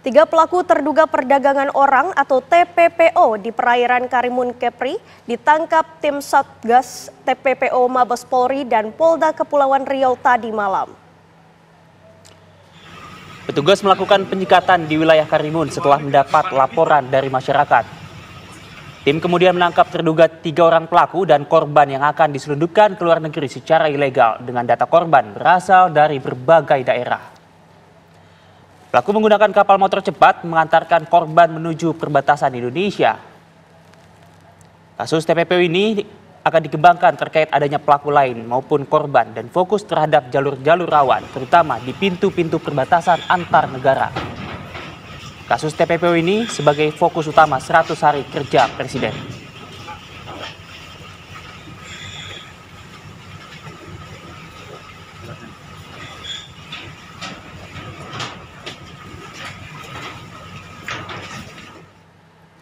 Tiga pelaku terduga perdagangan orang atau TPPO di perairan Karimun Kepri ditangkap tim Satgas TPPO Mabes Polri dan Polda Kepulauan Riau tadi malam. Petugas melakukan penyekatan di wilayah Karimun setelah mendapat laporan dari masyarakat. Tim kemudian menangkap terduga 3 orang pelaku dan korban yang akan diselundupkan ke luar negeri secara ilegal dengan data korban berasal dari berbagai daerah. Pelaku menggunakan kapal motor cepat mengantarkan korban menuju perbatasan Indonesia. Kasus TPPO ini akan dikembangkan terkait adanya pelaku lain maupun korban dan fokus terhadap jalur-jalur rawan, terutama di pintu-pintu perbatasan antar negara. Kasus TPPO ini sebagai fokus utama 100 hari kerja Presiden.